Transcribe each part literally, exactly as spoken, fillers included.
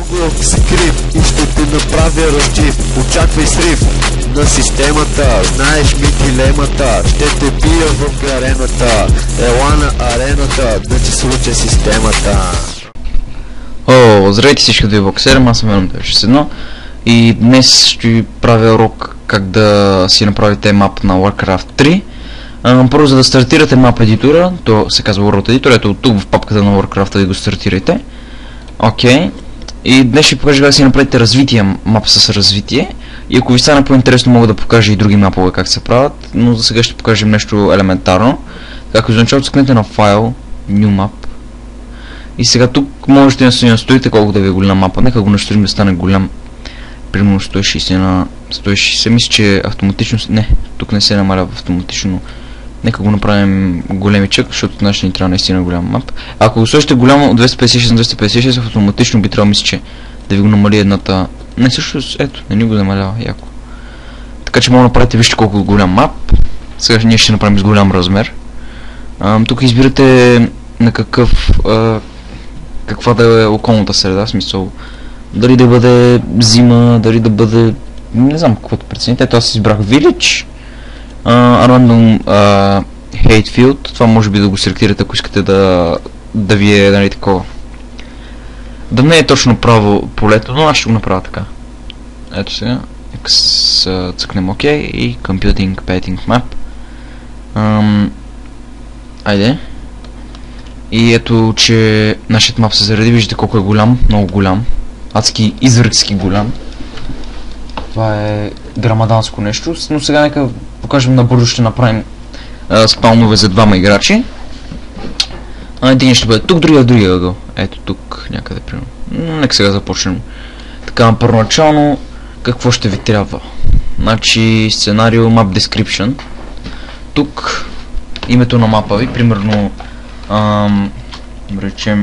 Много си крив и ще те направя разчив. Очаквай срив на системата, знаеш ми дилемата. Ще те бия в арената, ела на арената, да ти случа системата. О, здравейте всички от Вибоксерим, аз съм Веном деветстотин шейсет и едно и днес ще ви правя урок как да си направите мап на Warcraft три. А, първо, за да стартирате мап едитора, то се казва World Editor, ето тук в папката на Warcraft да го стартирайте. Окей. Okay. И днес ще покажа как да си направите развитие, мап с развитие. И ако ви стане по-интересно, мога да покажа и други мапове как се правят, но за сега ще покажем нещо елементарно. Както означава, цъкнете на файл, New Map. И сега тук можете да си настроите колко да ви е голям мапа. Нека го настроим да стане голям. Примерно сто и шейсет на сто и шейсет. Мисля, че автоматично... Не, тук не се намалява автоматично. Нека го направим големичък, защото значи ни трябва наистина голям мап. Ако го сложите голямо от двеста петдесет и шест на двеста петдесет и шест, автоматично би трябвало, мисля, че да ви го намали едната... Не, също, ето, не ни го намалява, яко. Така че мога да направите, вижте колко е голям мап. Сега ние ще направим с голям размер. А, тук избирате на какъв... А, каква да е околната среда, в смисъл дали да бъде зима, дали да бъде, не знам каквото прецените. Ето аз избрах Village, uh, Random uh, Hate Field, това може би да го селектирате, ако искате да, да ви е, нали, такова, да не е точно право полето, но аз ще го направя така. Ето сега, X, цъкнем OK и Computing Painting Map. Um, айде. И ето, че нашият мап се заради, виждате колко е голям, много голям, адски изръцки голям. Това е грамаданско нещо, но сега нека покажем набързо, ще направим а, спалнове за двама играчи. А, един ще бъде тук, другия в другия ъгъл. Ето тук, някъде примерно. Нека сега започнем. Така, първоначално, какво ще ви трябва? Значи, сценарио, map description. Тук, името на мапа ви, примерно, ам, речем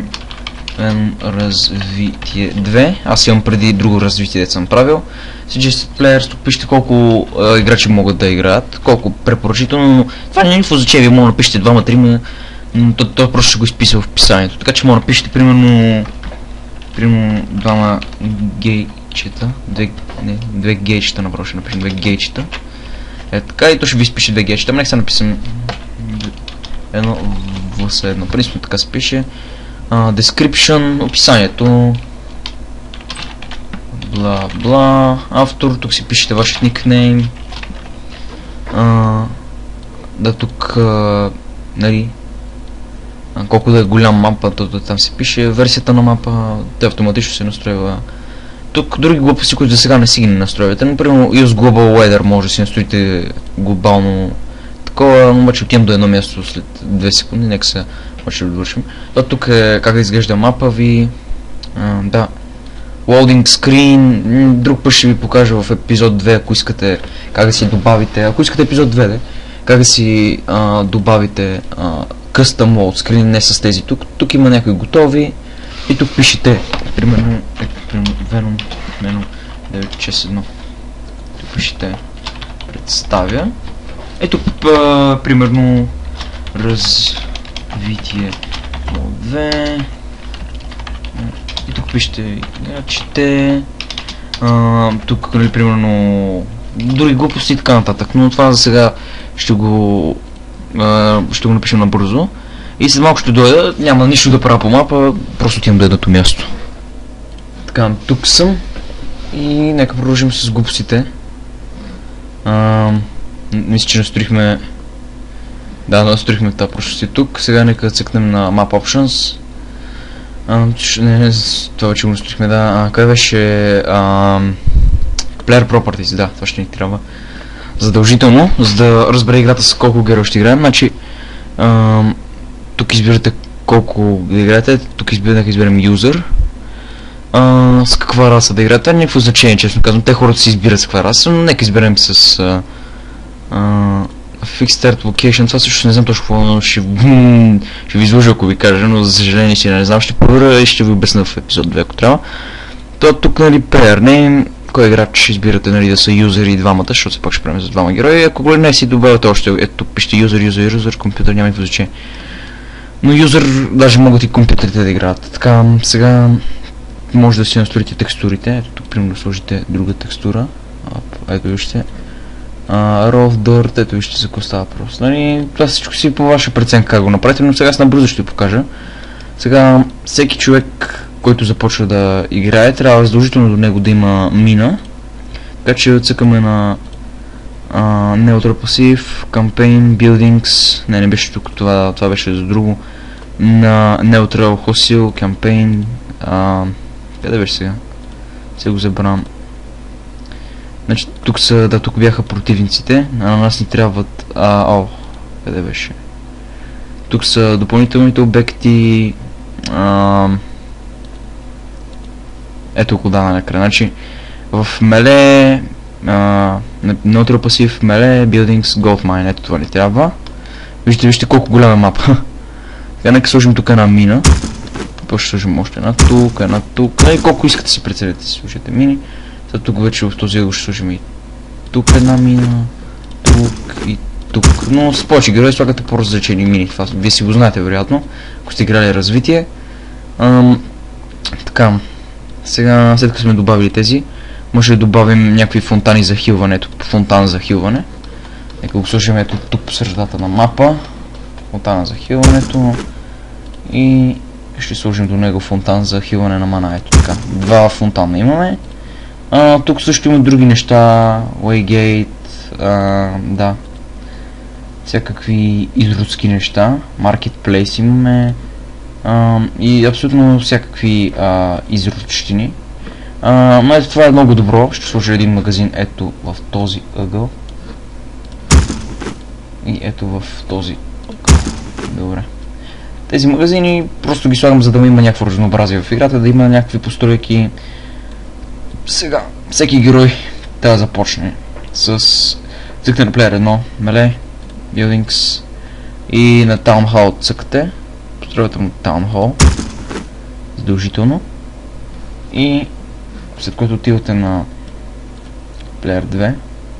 развитие две. Аз имам преди друго развитие, да съм правил. Suggested Players, тук пишете колко а, играчи могат да играят, колко препоръчително, но това не е инфо, за че вие може да напишете двама, трима, но то, то просто ще го изписа в описанието. Така че може да напишете примерно, примерно двама гейчета, две, не, две гейчета, направо ще напишем две гейчета. Е така, и то ще ви изпише две гейчета. Нека сега написам едно в следно. Принципно така се пише. Uh, description, описанието, бла бла, автор, тук си пишете вашият никнейм, uh, да тук, uh, нали, uh, колко да е голям мапа, то, то, там се пише, версията на мапа, те автоматично се настроива. Тук други глупости, които за сега не си ги не настроивате, например Use Global Weather, може да си настроите глобално такова, но обаче отивам до едно място след две секунди, нека се ще го довършим. То тук е как да изглежда мапа ви. А, да. Loading screen. Друг път ще ви покажа в епизод две, ако искате как да си добавите. Ако искате епизод две, де, как да си а, добавите а, custom load screen, не с тези тук. Тук има някои готови. И тук пишете. Примерно, е, примерно Venom, Venom деветстотин шейсет и едно. Тук пишете представя. Ето, а, примерно раз развитие две. И тук пишете играчите. Тук, нали, примерно други глупости и така нататък, но това за сега ще го а, ще го напишем набързо. И след малко ще дойда, няма нищо да правя по мапа, просто отивам до едното място. Така, тук съм и нека продължим с глупостите. А, мисля, че настроихме. Да, настроихме тази простоти тук. Сега нека цъкнем на Map Options. А, не, не, това вече го настроихме, да. А, къде беше? А, Player Properties, да, това ще ни трябва. Задължително, за да разбере играта с колко героя ще играем. Значи, а, тук избирате колко да играете. Тук избирате, нека изберем User. А, с каква раса да играете? Никакво значение, честно казвам. Те хората си избират с каква раса, но нека изберем с... А, а, Fixed Start Location, това също не знам точно какво, но ще, ще ви изложа, ако ви кажа, но за съжаление си не знам, ще проверя и ще ви обясня в епизод две, ако трябва. То тук, нали, Player Name, кой играч ще избирате, нали, да са юзери и двамата, защото се пак ще правим за двама герои. Ако го не си добавяте още, ето тук пишете юзер, юзер, юзер, компютър, няма никакво значение. Но юзер даже могат и компютрите да играят. Така, сега може да си настроите текстурите. Ето тук примерно да сложите друга текстура. Ето вижте. Uh, Raw of Dirt, ето вижте за какво става просто. Нали, това всичко си по ваша преценка как го направите, но сега с набързо ще ви покажа. Сега всеки човек, който започва да играе, трябва задължително до него да има мина. Така че цъкаме на uh, Neutral Passive, Campaign, Buildings, не, не беше тук, това, това беше за друго. На Neutral Hostile, Campaign, uh, къде беше сега? Сега го забравям. Значи тук са, да, тук бяха противниците, а на нас ни трябват, а, о, къде беше? Тук са допълнителните обекти, а, ето кода на екрана. Значи в меле, Neutral Passive, меле, Buildings, Gold Mine, ето това ни трябва. Вижте, вижте колко голяма мапа. Така, нека сложим тук една мина. После ще сложим още една тук, една тук, и колко искате си прецелете си сложите мини. Сега тук вече в този ъгъл ще сложим и тук една мина, тук и тук. Но с повече герои слагате по-различени мини. Това вие си го знаете вероятно, ако сте играли развитие. Ам, така, сега след като сме добавили тези, може да добавим някакви фонтани за хилването. Фонтан за хилване. Нека го сложим ето тук по средата на мапа. Фонтана за хилването. И ще сложим до него фонтан за хилване на мана. Ето така. Два фонтана имаме. А, тук също има други неща, Waygate, а, да, всякакви изродски неща, Marketplace имаме а, и абсолютно всякакви а, изродщини. А, но ето това е много добро, ще сложа един магазин ето в този ъгъл и ето в този ъгъл. Добре. Тези магазини просто ги слагам, за да има някакво разнообразие в играта, да има някакви постройки. Сега, всеки герой трябва да започне с цъкне на плеер едно, меле, Buildings и на Town Hall цъкате, постройвате му Town Hall, задължително, и след което отивате на плеер две.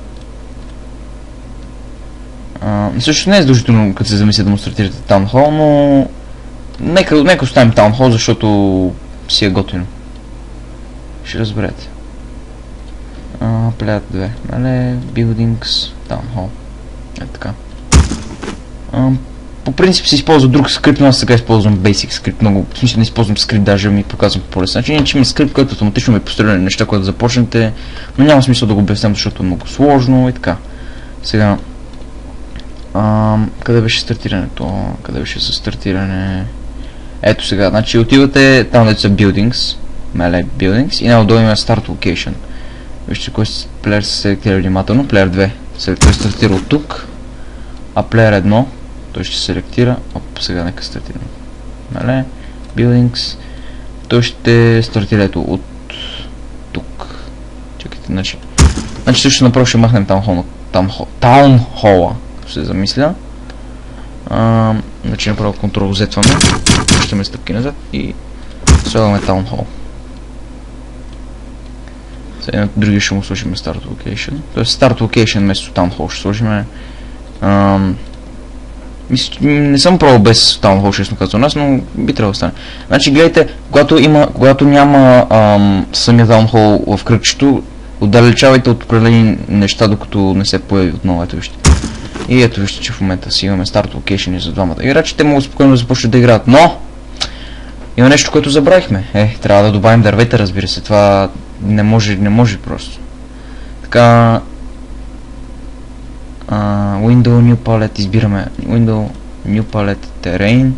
А, също не е задължително, като се замисля да му стартирате Town Hall, но нека, нека оставим Town Hall, защото си е готино. Ще разберете. Uh, плеер две, нали, Buildings, Town Hall. Е така. Uh, по принцип се използва друг скрипт, но аз сега използвам Basic скрипт. Много, в смисъл не използвам скрипт, даже ми показвам по-лесно. Значи иначе има скрипт, който автоматично ми построя неща, които да започнете, но няма смисъл да го обясням, защото е много сложно и така. Сега, uh, къде беше стартирането? Къде беше със стартиране? Ето сега, значи отивате там, дето са Buildings, меле Buildings, и най-отдолу има Start Location. Вижте кой плеер се селектира внимателно. Плеер две той стартира от тук, а плеер едно той ще селектира. Оп, сега нека стартираме. Меле, Buildings, той ще стартира ето от тук. Чакайте, значи. Значи също направо ще махнем Town Hall, ако се замисля. А, значи направо Ctrl Z-ваме, връщаме стъпки назад и слагаме Town Hall. Сега на другия ще му сложим Start Location. Тоест Start Location вместо Town Hall ще сложим. Не съм пробвал без Town Hall, честно казвам нас, но би трябвало да стане. Значи гледайте, когато, има, когато няма ам, самия Town Hall в кръгчето, отдалечавайте от определени неща, докато не се появи отново. Ето вижте. И ето вижте, че в момента си имаме Start Location за двамата играчи. Те могат спокойно да започнат да играят, но има нещо, което забравихме. Е, трябва да добавим дървета, разбира се. Това не може, не може просто. Така, uh, Window, New Palette, избираме Window, New Palette, Terrain.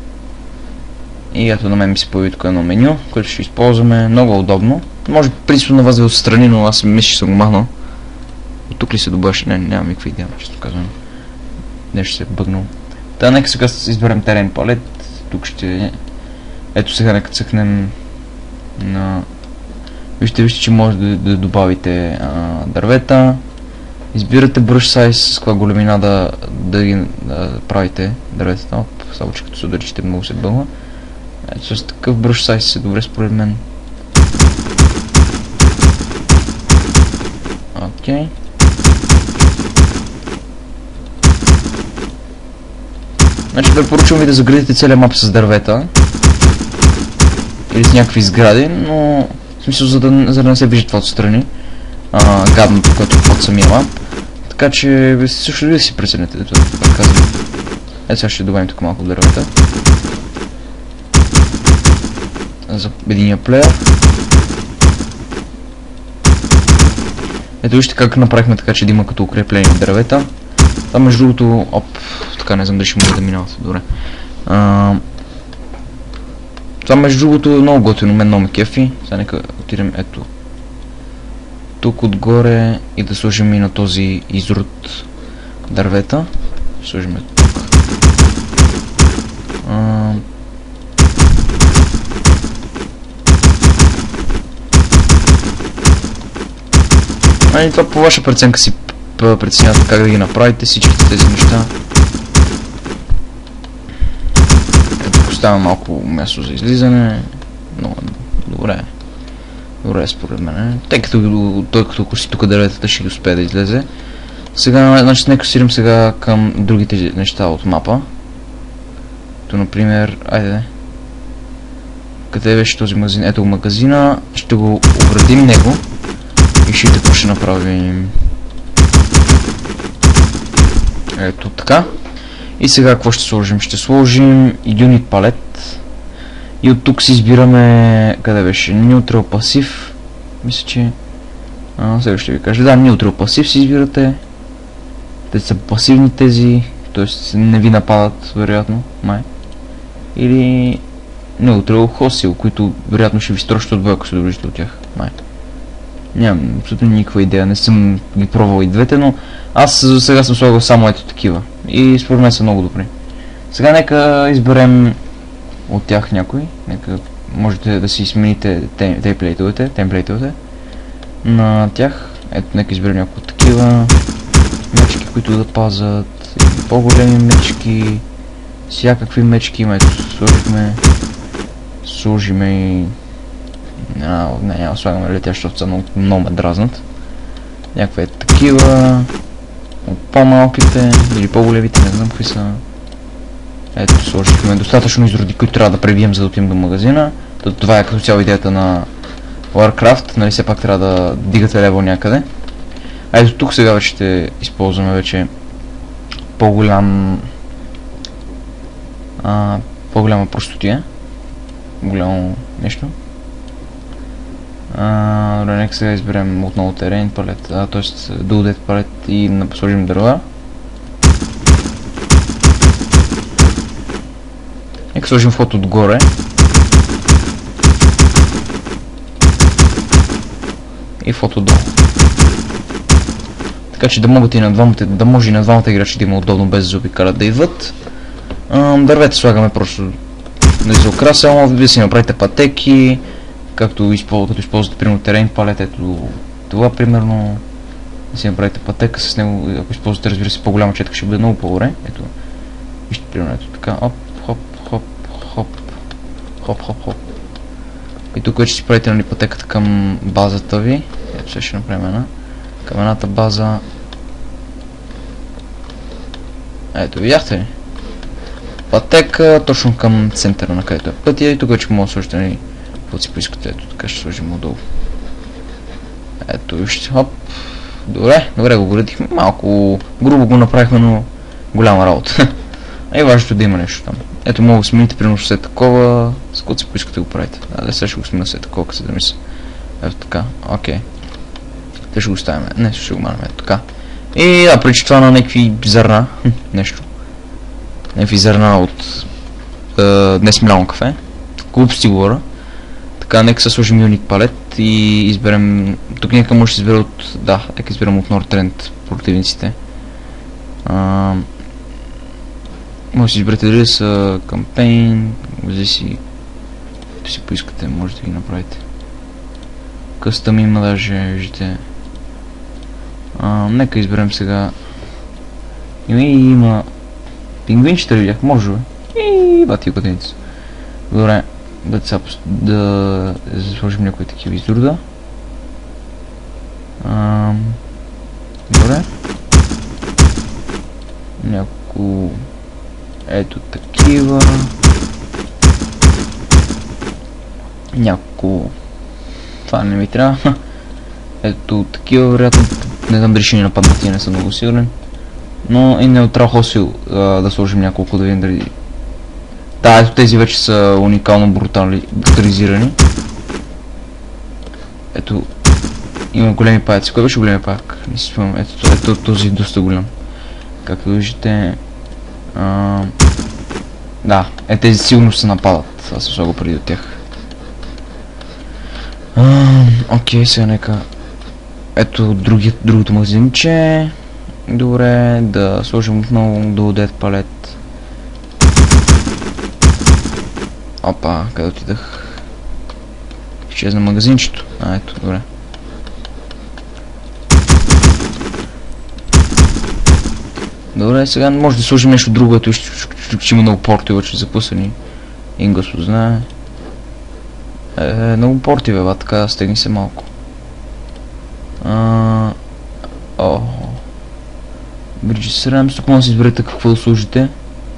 И ето на мен ми се появи тук едно меню, което ще използваме. Много удобно. Може принципно на вас да ви отстрани, но аз мисля, че съм го махнал. От тук ли се добавяше? Не, нямам никаква идея, често казвам. Нещо се е бъгнал. Та, нека сега изберем Terrain Palette. Тук ще... Ето сега нека цъкнем на... Вижте, вижте, че може да, да добавите а, дървета. Избирате brush size, с каква големина да, да ги да правите дърветата. Оп, само че като се ударите много се бълва. Ето с такъв brush size е добре според мен. Окей. Okay. Значи препоръчвам ви да заградите целия мап с дървета. или с някакви сгради, но в смисъл за да, за да не се вижда това отстрани. А, гадното, което е под самия мап. Така че също да си преценете, това казвам. Ето сега ще добавим тук малко дървета. За единия плеер. Ето вижте как направихме така, че да има като укрепление дървета. Това между другото, оп, така не знам дали ще може да минават, добре. А, това между другото е много готино, мен много ме кефи. Сега нека отидем ето тук отгоре и да сложим и на този изрод дървета. Сложим тук. А, Ами това по ваша преценка си преценявате как да ги направите всичките тези неща. Ето поставям малко място за излизане. Много добре. Добре според мен. Тъй като той като си тук дърветата ще ги успее да излезе. Сега, значи нека сирим сега към другите неща от мапа. То например, айде. Къде беше този магазин? Ето магазина. Ще го оградим него. И ще какво ще направим. Ето така. И сега какво ще сложим? Ще сложим Unit Palette. И от тук си избираме... Къде беше? Neutral Passive. Мисля, че... А, сега ще ви кажа. Да, Neutral Passive си избирате. Те са пасивни тези. Тоест не ви нападат, вероятно. Май. Или... Neutral Hostile, които вероятно ще ви строщат от бой, ако се доближите от тях. Май. Нямам абсолютно никаква идея, не съм ги пробвал и двете, но аз за сега съм слагал само ето такива. И според мен са много добри. Сега нека изберем от тях някой. Нека можете да си смените темплейтовете, темплейтовете на тях. Ето нека изберем някои от такива мечки, които да пазят. По-големи мечки. Всякакви мечки има. Ето сложихме. Сложиме и... А, не, няма слагаме летящи овца, много, много ме дразнат. Някакви е такива. От по-малките или по-големите, не знам какви са. Ето сложихме достатъчно изроди, които трябва да пребием, за да отидем до магазина. Това е като цяло идеята на Warcraft, нали все пак трябва да дигате левел някъде. А ето тук сега вече ще използваме вече по-голям а, по-голяма простотия. Голямо нещо. Uh, добре, нека сега изберем отново терен палет, т.е. дуодет палет и сложим дърва. Нека сложим вход отгоре. И вход отдолу. Така че да могат и на двамата, да може и на двамата играчи да има удобно без зуби карат да идват. Uh, дървета слагаме просто да за украса, вие си направите пътеки. Както използвате, използвате примерно терен палет, ето това примерно да си направите пътека с него, ако използвате разбира се по-голяма четка ще бъде много по-добре. Ето, вижте примерно ето така, оп, хоп, хоп, хоп, хоп, хоп, хоп. И тук вече си правите нали пътеката към базата ви, ето сега ще направим една, към едната база. Ето, видяхте ли? Пътека точно към центъра на където е пътя и тук вече може да сложите нали какво си поискате, ето така ще сложим отдолу. Ето вижте, хоп. Добре, добре го градихме, малко грубо го направихме, но голяма работа. А и важното да има нещо там. Ето мога да смените примерно все такова, с което си поискате го правите. А да сега ще го смена все такова, като се да мисля. Ето така, окей. Те ще го ставим, не, ще го манаме, ето така. И да, причи това на някакви зърна, нещо. Някакви зърна от е, днес мляно кафе. Глупости говоря. Така, нека се сложим Unit Palette и изберем... Тук нека може да избера от... Да, нека изберем от Northrend противниците. А... Може да си изберете дали са кампейн, може си... Да си поискате, може да ги направите. Къстъм има даже, виждате. А, нека изберем сега... Има и има... Пингвинчета ли видях? Може бе? И бати годиница. Добре. Да, да сложим някои такива изруда. Ам... Добре. Няколко... Ето такива. няколко... Това не ми трябва. Ето такива, вероятно, не знам дали ще ни нападнат и не съм много сигурен. Но и неутрал хосил да сложим няколко, да видим дали... Да, ето тези вече са уникално брутализирани. Ето... Има големи паяци. Кой беше големи паяк? Не си спомням. Ето, ето този е доста голям. Както виждате... А... Да, е тези сигурно се нападат. Аз съм слагал преди от тях. Окей, сега нека... Ето други, другото магазинче. Добре, да сложим отново до дед палет. Опа, къде отидах? Изчезна магазинчето. А, ето, добре. Добре, сега може да сложим нещо друго, ето ще има много порти, вече запусани. Ингъс знае. Е, много порти, бе, така стегни се малко. А, о. Bridges Rams, тук може да си изберете какво да служите.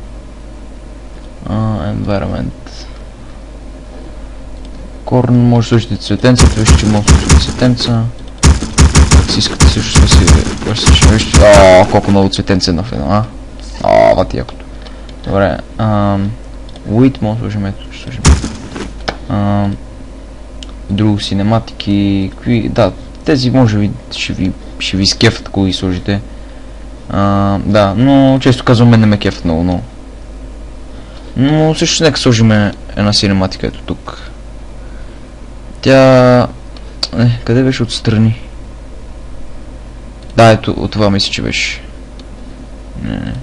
А, environment. Корн, може да служите цветенцата, вижте, че може да служите цветенца. Как си искате също да си вижте. О, колко много цветенца на едно, а? О, вати якото. Добре, ам... Wheat, може да сложим, ето, ще сложим. Ам... Друго синематики, какви... Да, тези може би ще ви, ще ви скефат, ако ги сложите. А, да, но често казвам, мен не ме кефат много, но... Но също нека сложим една синематика, ето тук. Тя... Е, къде беше отстрани? Да, ето, от това мисля, че беше. Не, не.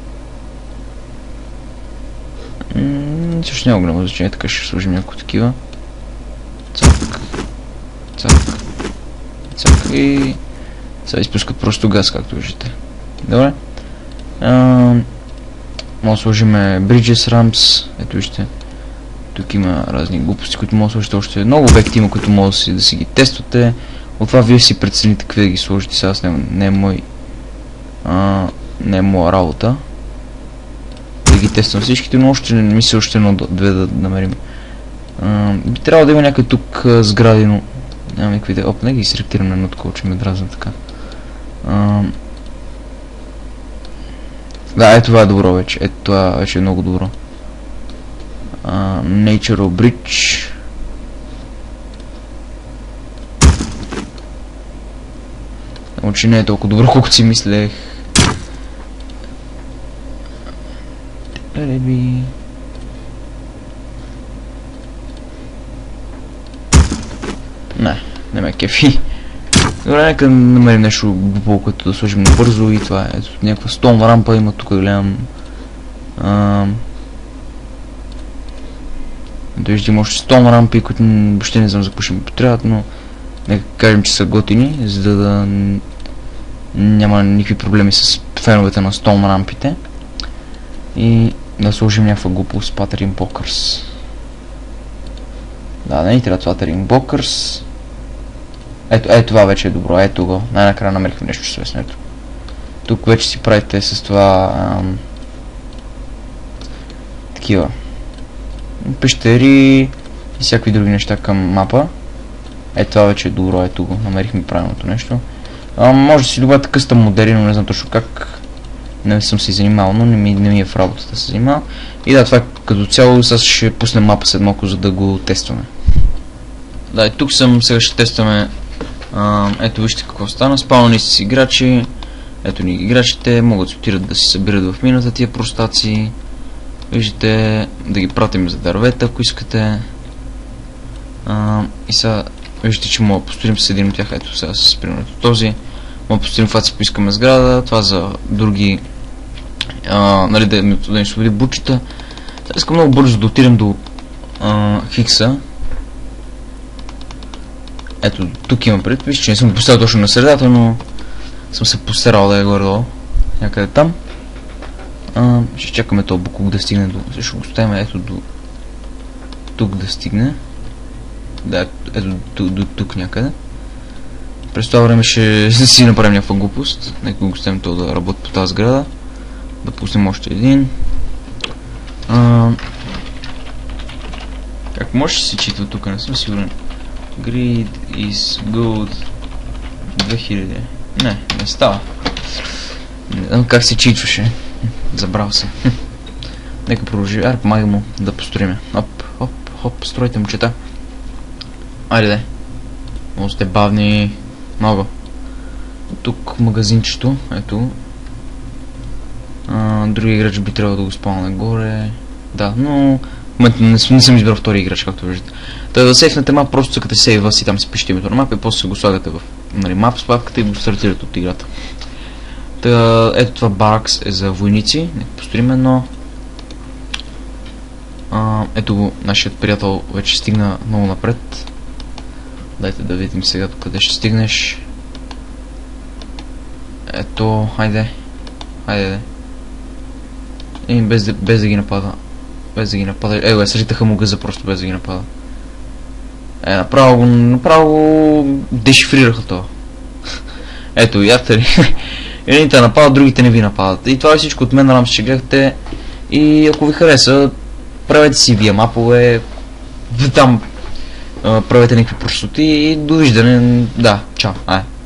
М-м, също няма голямо значение, така ще сложим някои такива. Цак. Цак. Цак и... Сега изпускат просто газ, както виждате. Добре. Ам... Може да сложим Bridges Rams. Ето вижте. Тук има разни глупости, които може да сложите още. Много обекти има, които може да си, да си ги тествате. От това вие си прецените какви да ги сложите. Сега не, не е мой... А, не е моя работа. Да ги тествам всичките, но още не мисля още едно-две да намерим. А, би трябвало да има някъде тук а, сгради, но... Нямам никакви идеи. Оп, не ги селектирам на едно такова, че ме дразна така. А, да, ето това е добро вече. Ето това вече е много добро. Uh, Natural Bridge. Че не е толкова добро, колкото си мислех. Реби. Не, не ме кефи. Добре, нека намерим нещо глупо, което да сложим набързо и това е. Ето някаква столна рампа има тук, гледам. Uh, Да виждам още столна рампи, които въобще не знам за какво ще ми потребват, но нека кажем, че са готини, за да, да няма никакви проблеми с феновете на столна рампите. И да сложим някаква глупост, Patterning Blockers. Да, не ни трябва Patterning Blockers. Ето, ето това вече е добро, ето го. Най-накрая намерихме нещо свестно, ето. Тук вече си правите с това ам, такива пещери и всякакви други неща към мапа. Ето това вече е добро, ето го, намерихме правилното нещо. А, може да си добавяте къстъм модели, но не знам точно как. Не съм се занимавал, но не ми, не ми е в работата да се занимавам. И да, това като цяло, сега ще пуснем мапа след малко, за да го тестваме. Да, и тук съм, сега ще тестваме. А, ето вижте какво стана, спални си играчи. Ето ни играчите, могат да се отират да си събират в мината тия простаци. Виждате, да ги пратим за дървета, ако искате. А, и сега, виждате, че мога да построим с един от тях. Ето сега с примерно този. Мога да построим това, ако искаме сграда. Това за други... А, нали, да, да ни свободи бучета. Сега искам много бързо да отидем до а, Хикса. Ето, тук има пред. Вижте, че не съм го поставил точно на средата, но съм се постарал да е горе-долу. Някъде там. А, ще чакаме този буклук да стигне до... Ще го оставим ето до... Тук да стигне. Да, ето до, до тук някъде. През това време ще си направим някаква глупост. Нека го оставим това да работи по тази сграда. Да пуснем още един. А, Как може да се читва тук, не съм сигурен. Grid is good. две хиляди. Не, не става. Не знам как се читваше. Забрал се. Нека продължи. Аре, помагай му да построиме. Оп, оп, хоп, стройте момчета. Айде, де. Много сте бавни. Много. Тук магазинчето. Ето. А, други играч би трябвало да го спална нагоре. Да, но в момента не, не съм избрал втори играч, както виждате. Та да сейфнете мап, просто цъкате сейва си, там си пишете името на мап и после се го слагате в нали, мап справката и го стартирате от играта. Та, ето това баракс е за войници. Нека построим едно. А, ето го, нашият приятел вече стигна много напред. Дайте да видим сега къде ще стигнеш. Ето, хайде. Хайде. И без да, без да ги напада. Без да ги напада. Его, е, сритаха му гъза просто без да ги напада. Е, направо го, направо го дешифрираха това. Ето, ятели. Едните нападат, другите не ви нападат. И това е всичко от мен, надам се, че гледахте. И ако ви хареса, правете си вие мапове. Там правете някакви простоти и довиждане. Да, чао. Ай.